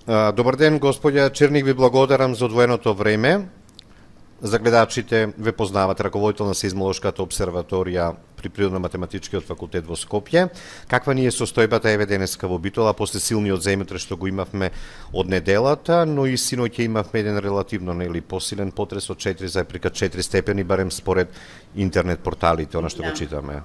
Добар ден, господја Черник, ви благодарам за одвоеното време. За гледачите ве познават раководител на Сеизмолошката обсерваторија при Природно-математичкиот факултет во Скопје. Каква ни е состојбата еве денеска во Битола, после силниот земјотрес што го имавме од неделата, но и синоќа имавме еден релативно посилен потрес од 4,4 степени, барем според интернет порталите, она што го читаме.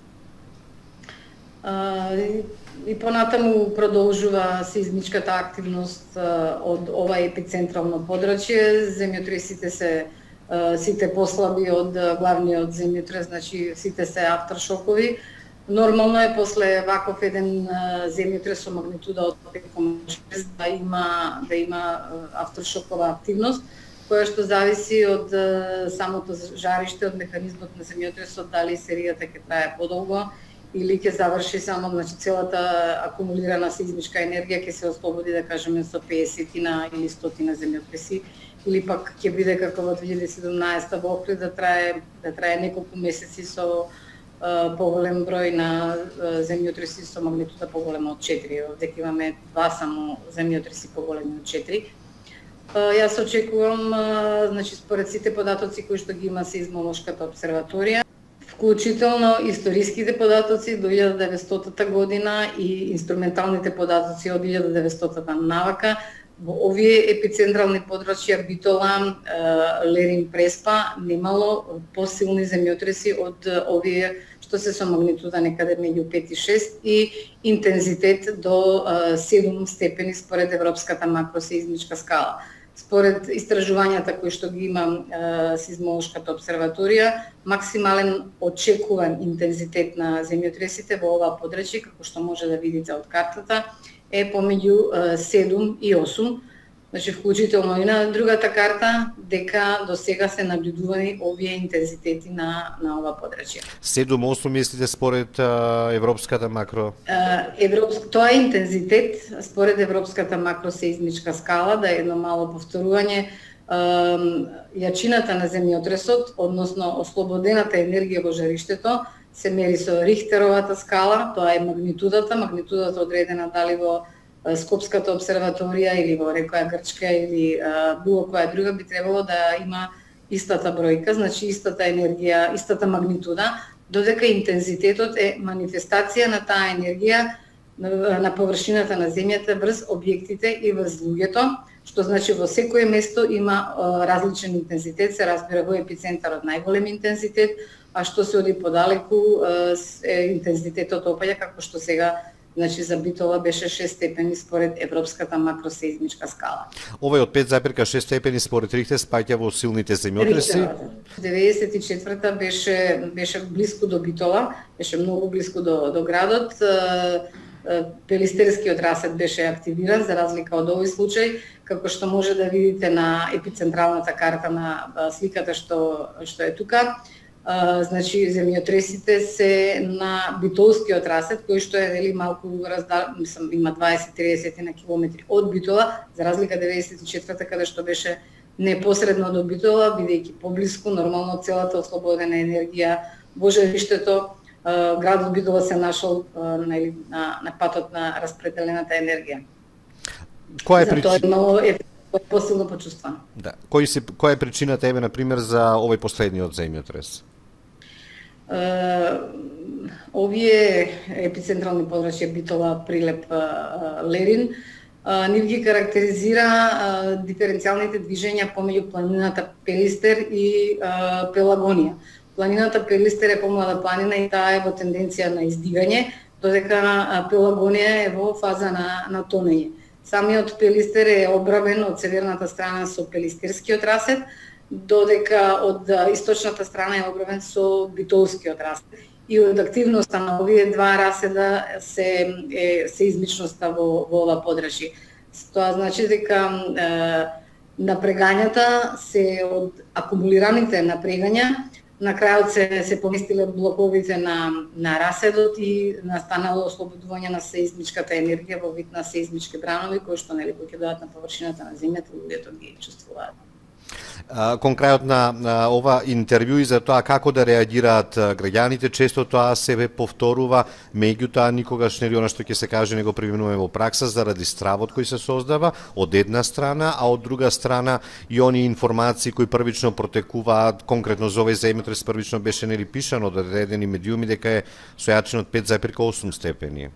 И понатаму продолжува сеизмичката активност од ова епицентрално подрачје. Земјотресите се сите послаби од главниот земјотрес, значи сите се авторшокови. Нормално е после ваков еден земјотрес со магнитуда од 5,6 да има авторшокова активност, која што зависи од самото жариште, од механизмот на земјотресот, дали серијата ќе трае подолго или ќе заврши само, значи целата акумулирана сеизмичка енергија ќе се ослободи, да кажеме, со 50 или 100 земјотреси, или пак ќе биде како во 2017 во Охрид да трае неколку месеци со поголем број на земјотреси со магнитуда поголема од 4. Овде имаме два само земјотреси поголеми од 4. Јас очекувам, значи според сите податоци кои што ги има Сеизмолошката обсерваторија, вклучително историските податоци до 1900 година и инструменталните податоци од 1900 навака, во овие епицентрални подрачја Битола, Лерин, Преспа немало посилни земјотреси од овие што се со магнитуда некаде меѓу 5 и 6 и интензитет до 7 степени според Европската макросеизмичка скала. Според истражувањата кои што ги има Сеизмолошката обсерваторија, максимален очекуван интензитет на земјотресите во ова подрачје, како што може да видите од картата, е помеѓу 7 и 8. Значи, вклучително и на другата карта, дека до сега се наблюдувани овие интензитети на ова подрачје. 7-8 мислите според Европската макро? Тоа е интензитет според Европската макросеизмичка скала, да е едно мало повторување. Јачината на земјотресот, односно ослободената енергија во жариштето, се мери со Рихтеровата скала, тоа е магнитудата одредена дали во Скопската обсерваторија или во некоја грчка или било која друга, би требало да има истата бројка, значи истата енергија, истата магнитуда, додека интензитетот е манифестација на таа енергија на површината на земјата врз објектите и врз луѓето, што значи во секое место има различен интензитет, се разбира во епицентарот најголем интензитет, а што се оди подалеку интензитетот опаѓа, како што сега, значи за Битола беше 6 степени според Европската макросеизмичка скала. Овој од 5,6 степени според Рихтер спаѓа во силните земјотреси. 94-та беше блиску до Битола, беше многу блиску до градот. Пелистерскиот расет беше активиран за разлика од овој случај, како што може да видите на епицентралната карта на сликата што е тука. Значи земјотресите се на Битолскиот расет, кој што е малку има 20-30 на километри од Битола, за разлика 94-та каде што беше непосредно до Битола, бидејќи поблиску, нормално целата ослободена енергија во жариштето, градот Битола се нашол на патот на распределената енергија. Затоа е посилно почувствано. Да. Која е причината, еве, например, за овој последниот земјотрес? Овие епицентрални подрачја Битола, Прилеп, Лерин, нив ги карактеризира диференцијалните движења помеѓу планината Пелистер и Пелагонија. Планината Пелистер е помлада планина и таа е во тенденција на издигање, додека Пелагонија е во фаза на тонење. Самиот Пелистер е обравен од северната страна со Пелистерскиот расет, додека од источната страна е обравен со Битолскиот расет. И од активноста на овие два раседа се измичноста во ова подрачје. Тоа значи дека напрегањата се од акумулираните напрегања, на крајот се поместиле блоковите на раседот и настанало ослободување на сеизмичката енергија во вид на сеизмички бранови, кои што кои ќе дојдат на површината на земјата, луѓето ги чувствуваат. Кон крајот на ова интервју и за тоа како да реагираат граѓаните, често тоа се повторува, меѓутоа никогаш нели она што ќе се каже него применуваме во пракса заради стравот кој се создава од една страна, а од друга страна и они информации кои првично протекуваат, конкретно за овој земјотрес првично беше нели пишано од одредени медиуми дека е со јачина од 5,8 степени.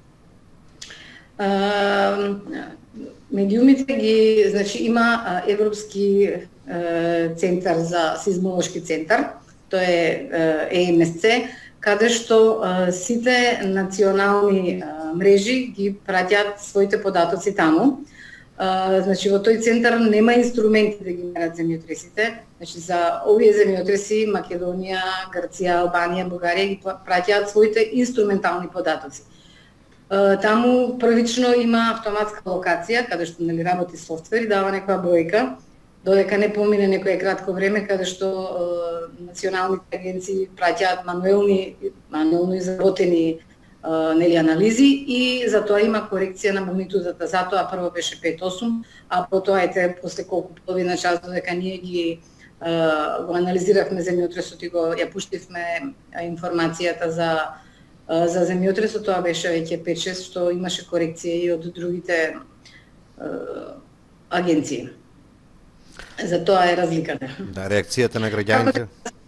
Медиумите ги, значи има Европски центар за сизмолошки центар, тоа е ЕМСЦ, каде што сите национални мрежи ги праќаат своите податоци таму. Значи во тој центар нема инструменти да ги мерат земјотресите. Значи за овие земјотреси Македонија, Грција, Албанија, Бугарија ги праќаат своите инструментални податоци. Таму првично има автоматска локација каде што нели работи софтвер и дава некоја бројка, додека не помине некое кратко време каде што националните агенции праќаат мануелно изработени нели анализи и затоа има корекција на магнитудата. Затоа прво беше 5,8, а потоа после колку половина час додека ние ги го анализиравме земјотресот и го ја пуштивме информацијата за земјотресот, тоа беше веќе 5-6, што имаше корекција и од другите агенции. За тоа е разликата. Да, реакцијата на граѓаните.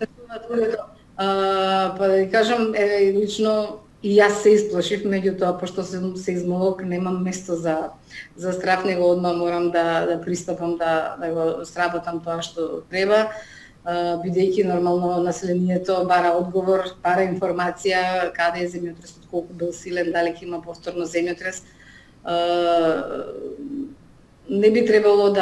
Па да ви кажам, лично и јас се исплашив, меѓутоа пошто сум сеизмолог, немам место за страв, него одма морам да пристапам да го сработам тоа што треба, бидејќи нормално населението бара одговор, бара информација каде е земјотресот, колку бил силен, дали ќе има повторно земјотрес. Не би требало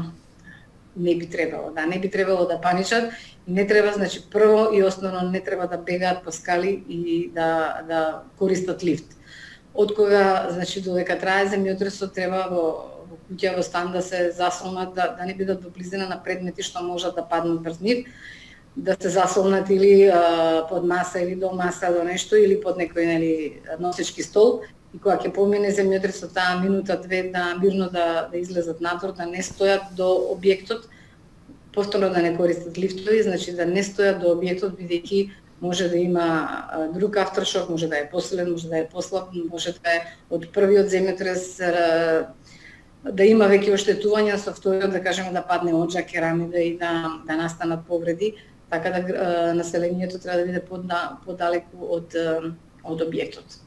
да паничат. Не треба, значи прво и основно не треба да бегаат по скали и да користат лифт. Од кога, значи додека трае земјотресот, треба во куќа, во стан да се засолнат, да не бидат во близина на предмети што можат да паднат врз нив, да се засолнат или под маса или до маса до нешто или под некој нели носечки стол. И кога ќе помине земјотресот, таа минута, две, да мирно да излезат надвор, да не стојат до објектот, повторно да не користат лифтови, значи да не стојат до објектот, бидејќи може да има друг авторшок, може да е посилен, може да е послаб, може да е од првиот земјотрес да има веќе оштетувања, со вториот да кажеме да падне оџа, керамида и да настанат повреди, така да населението треба да биде подалеку од објектот.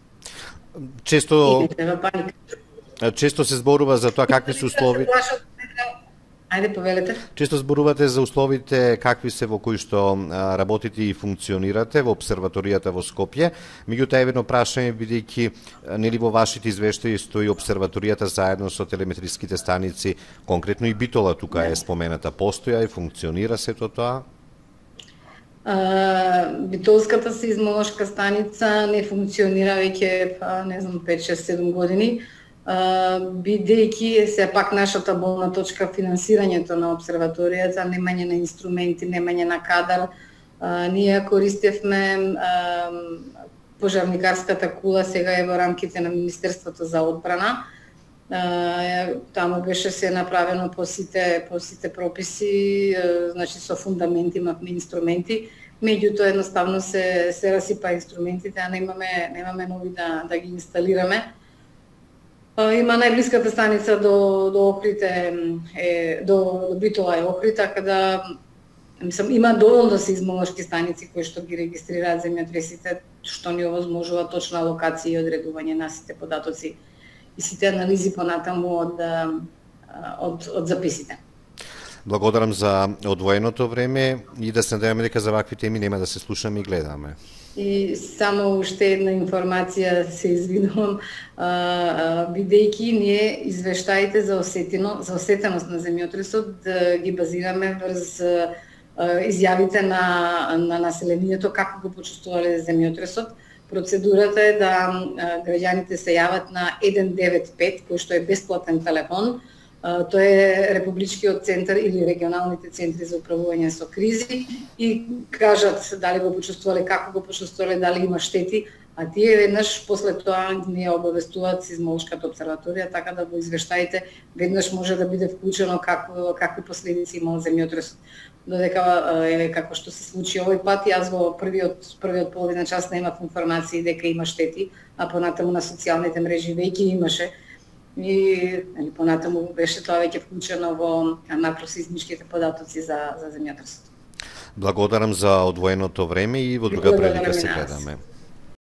Често се зборува за тоа какви се услови. Ајде, повелете. Често зборувате за условите какви се во кои што работите и функционирате во обсерваторијата во Скопје. Меѓутоа едно прашање, бидејќи нели во вашите извештаи стои обсерваторијата заедно со телеметриските станици, конкретно и Битола тука е спомената, постоја и функционира сето тоа? Битолската сеизмолошка станица не функционира веќе, не знам, 5-6-7 години, бидејќи се пак нашата болна точка финансирањето на обсерваторијата, немање на инструменти, немање на кадар. Ние користевме пожарникарската кула, сега е во рамките на Министерството за одбрана. Таму беше се направено по сите прописи, значи со фундаменти, имавме инструменти, меѓутоа едноставно се расипа инструментите, а немаме нови да ги инсталираме. Има најблиската станица до Охрид до Битола е Охрид, така да има доволно сеизмолошки станици кои што ги регистрираат земјотресите, што ни овозможува точна локација и одредување на сите податоци и сите анализи понатаму од записите. Благодарам за одвоеното време и да се надеваме дека за вакви теми нема да се слушаме и гледаме. И само уште една информација се извинувам, бидејќи ние извештаите за осетеност на земјотресот да ги базираме врз изјавите на населението како го почувствувале земјотресот. Процедурата е да граѓаните се јават на 195, кој што е бесплатен телефон. Тоа е Републичкиот центар или регионалните центри за управување со кризи и кажат дали го почувствувале, како го почувствувале, дали има штети, А тие веднаш после тоа ни обавестуваат Сизмолошката обсерваторија, така да во извештаите веднаш може да биде вклучено какви последици имал земјотресот. Додека како што се случи овој пат, јас во првиот половина час немав информации дека има штети, а понатаму на социјалните мрежи веќе имаше. И понатаму беше тоа веќе вклучено во макросизмичките податоци за земјотресот. Благодарам за одвоеното време и во друга прилика се гледаме.